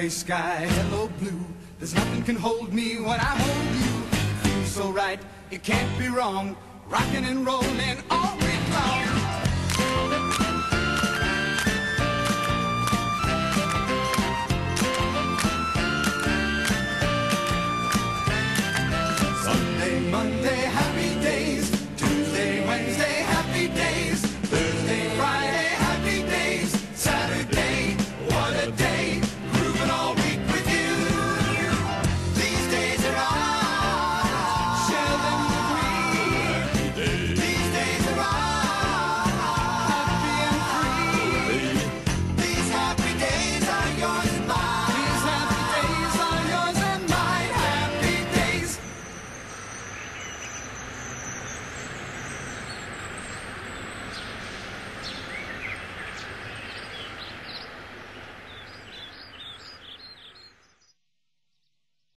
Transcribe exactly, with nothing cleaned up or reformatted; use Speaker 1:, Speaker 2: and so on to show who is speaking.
Speaker 1: gray sky, hello blue. There's nothing can hold me when I hold you. Feels so right, it can't be wrong. Rocking and rolling all week long.